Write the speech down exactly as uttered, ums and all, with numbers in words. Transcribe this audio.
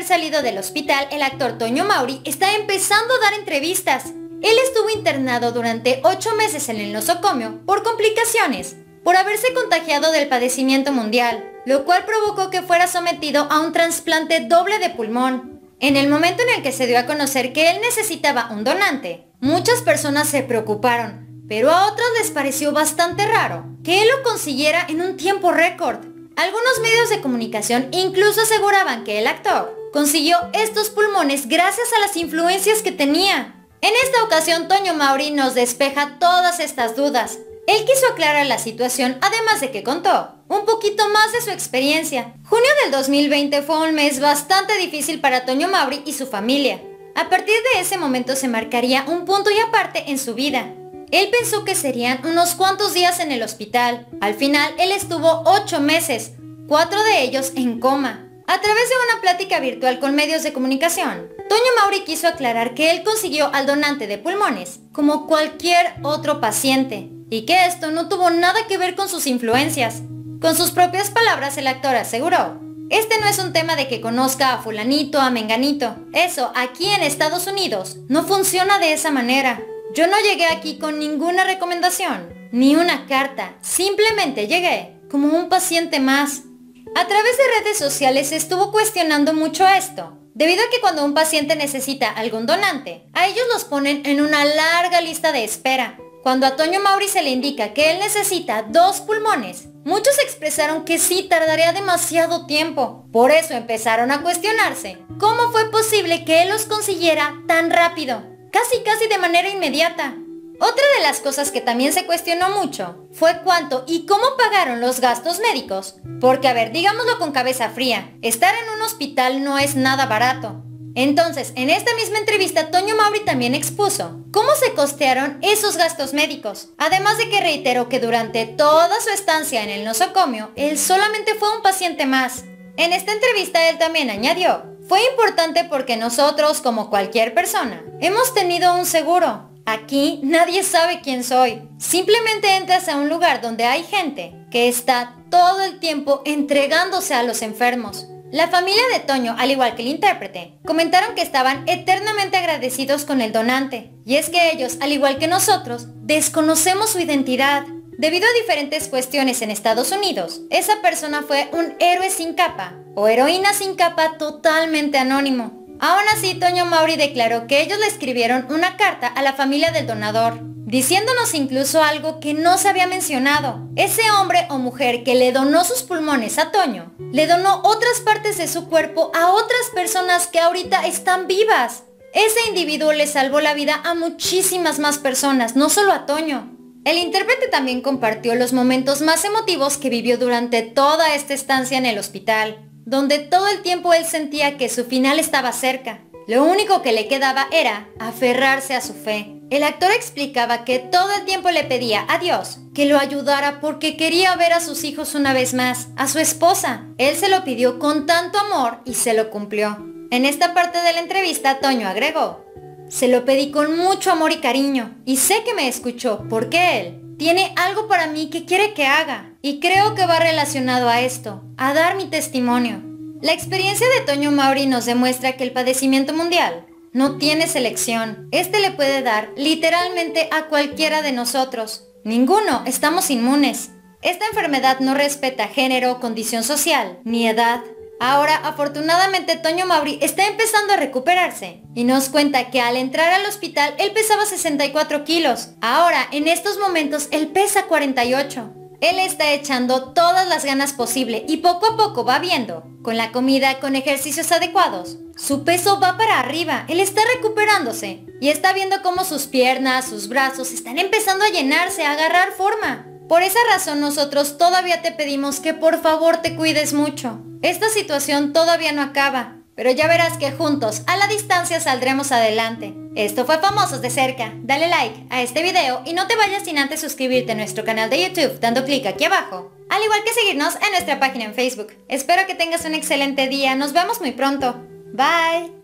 haber salido del hospital, el actor Toño Mauri está empezando a dar entrevistas. Él estuvo internado durante ocho meses en el nosocomio por complicaciones, por haberse contagiado del padecimiento mundial, lo cual provocó que fuera sometido a un trasplante doble de pulmón. En el momento en el que se dio a conocer que él necesitaba un donante, muchas personas se preocuparon, pero a otros les pareció bastante raro que él lo consiguiera en un tiempo récord. Algunos medios de comunicación incluso aseguraban que el actor consiguió estos pulmones gracias a las influencias que tenía. En esta ocasión, Toño Mauri nos despeja todas estas dudas. Él quiso aclarar la situación, además de que contó un poquito más de su experiencia. Junio del dos mil veinte fue un mes bastante difícil para Toño Mauri y su familia. A partir de ese momento se marcaría un punto y aparte en su vida. Él pensó que serían unos cuantos días en el hospital. Al final, él estuvo ocho meses, cuatro de ellos en coma. A través de una plática virtual con medios de comunicación, Toño Mauri quiso aclarar que él consiguió al donante de pulmones como cualquier otro paciente y que esto no tuvo nada que ver con sus influencias. Con sus propias palabras, el actor aseguró: este no es un tema de que conozca a fulanito, a menganito. Eso, aquí en Estados Unidos, no funciona de esa manera. Yo no llegué aquí con ninguna recomendación, ni una carta. Simplemente llegué como un paciente más. A través de redes sociales se estuvo cuestionando mucho esto, debido a que cuando un paciente necesita algún donante, a ellos los ponen en una larga lista de espera. Cuando a Toño Mauri se le indica que él necesita dos pulmones, muchos expresaron que sí tardaría demasiado tiempo. Por eso empezaron a cuestionarse cómo fue posible que él los consiguiera tan rápido, casi casi de manera inmediata. Otra de las cosas que también se cuestionó mucho fue cuánto y cómo pagaron los gastos médicos. Porque, a ver, digámoslo con cabeza fría, estar en un hospital no es nada barato. Entonces, en esta misma entrevista, Toño Mauri también expuso cómo se costearon esos gastos médicos. Además de que reiteró que durante toda su estancia en el nosocomio, él solamente fue un paciente más. En esta entrevista él también añadió: fue importante porque nosotros, como cualquier persona, hemos tenido un seguro. Aquí nadie sabe quién soy. Simplemente entras a un lugar donde hay gente que está todo el tiempo entregándose a los enfermos. La familia de Toño, al igual que el intérprete, comentaron que estaban eternamente agradecidos con el donante. Y es que ellos, al igual que nosotros, desconocemos su identidad. Debido a diferentes cuestiones en Estados Unidos, esa persona fue un héroe sin capa o heroína sin capa totalmente anónimo. Aún así, Toño Mauri declaró que ellos le escribieron una carta a la familia del donador, diciéndonos incluso algo que no se había mencionado. Ese hombre o mujer que le donó sus pulmones a Toño, le donó otras partes de su cuerpo a otras personas que ahorita están vivas. Ese individuo le salvó la vida a muchísimas más personas, no solo a Toño. El intérprete también compartió los momentos más emotivos que vivió durante toda esta estancia en el hospital, donde todo el tiempo él sentía que su final estaba cerca. Lo único que le quedaba era aferrarse a su fe. El actor explicaba que todo el tiempo le pedía a Dios que lo ayudara porque quería ver a sus hijos una vez más, a su esposa. Él se lo pidió con tanto amor y se lo cumplió. En esta parte de la entrevista, Toño agregó: se lo pedí con mucho amor y cariño, y sé que me escuchó porque él tiene algo para mí que quiere que haga, y creo que va relacionado a esto, a dar mi testimonio. La experiencia de Toño Mauri nos demuestra que el padecimiento mundial no tiene selección. Este le puede dar literalmente a cualquiera de nosotros. Ninguno estamos inmunes. Esta enfermedad no respeta género, condición social, ni edad. Ahora, afortunadamente, Toño Mauri está empezando a recuperarse y nos cuenta que al entrar al hospital él pesaba sesenta y cuatro kilos. Ahora, en estos momentos, él pesa cuarenta y ocho. Él está echando todas las ganas posible y poco a poco va viendo, con la comida, con ejercicios adecuados, su peso va para arriba. Él está recuperándose y está viendo cómo sus piernas, sus brazos están empezando a llenarse, a agarrar forma. Por esa razón nosotros todavía te pedimos que por favor te cuides mucho. Esta situación todavía no acaba, pero ya verás que juntos, a la distancia, saldremos adelante. Esto fue Famosos de Cerca. Dale like a este video y no te vayas sin antes suscribirte a nuestro canal de YouTube dando clic aquí abajo, al igual que seguirnos en nuestra página en Facebook. Espero que tengas un excelente día. Nos vemos muy pronto. Bye.